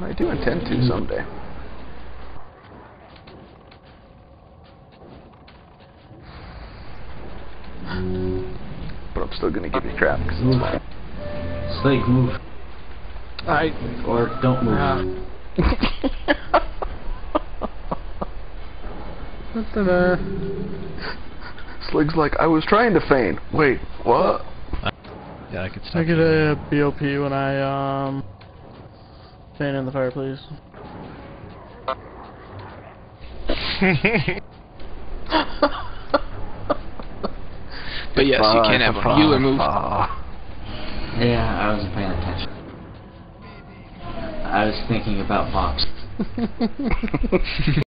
I do intend to someday. But I'm still gonna give you crap because it's fine. Sligg, move. Or don't move. Sligg's like, I was trying to feign. Wait, what? Yeah, I could stop. I get a BOP when I fan in the fire, please. But yes, you can have one. You remove. Yeah, I wasn't paying attention. I was thinking about box.